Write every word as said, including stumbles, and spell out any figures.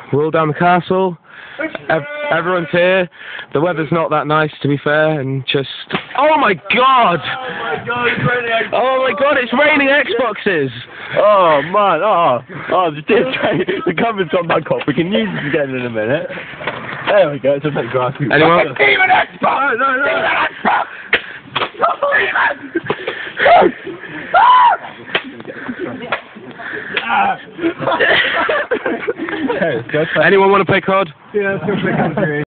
we're all down the castle. Ev everyone's here. The weather's not that nice, to be fair, and just... Oh my god! Oh my god, it's raining Xboxes! Oh my god, it's raining Xboxes! Oh man, oh, oh, the disc tray, the cover's on my cop. We can use this again in a minute. There we go, it's a bit grassy. Anyone? Demon Xbox! No, no, no! Demon Xbox! Anyone want to play C O D? Yeah, let's go play C O D.